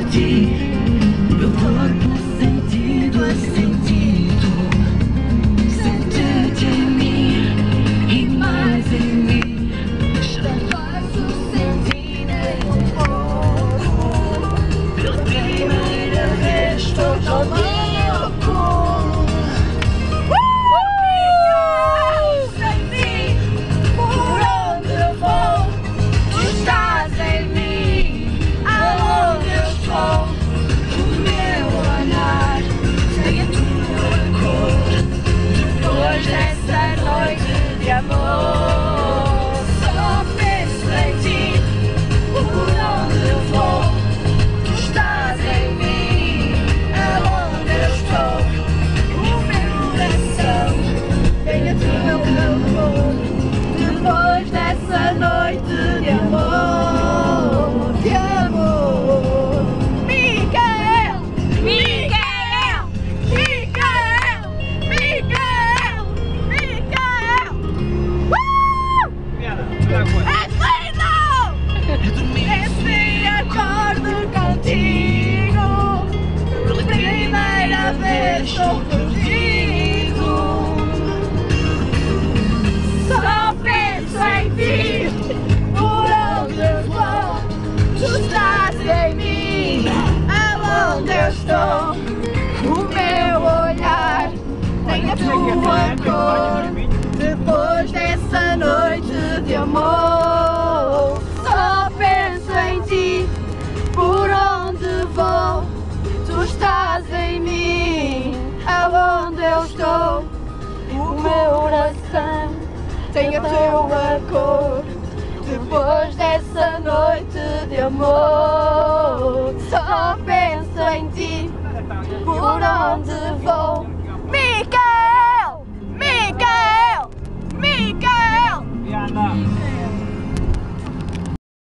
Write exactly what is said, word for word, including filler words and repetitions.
ti, meu corpo sentido a sentido. Sente-te em mim e mais em mim. Já faço sentir um pouco. Pela primeira vez estou tão louco. Estou contigo, só penso em ti, por onde eu vou, tu estás em mim, aonde eu estou, o meu olhar tem a tua cor, depois dessa noite de amor, só penso em ti, por onde vou, tu estás em mim, aonde eu estou, o meu coração tem a tua cor, depois dessa noite de amor, só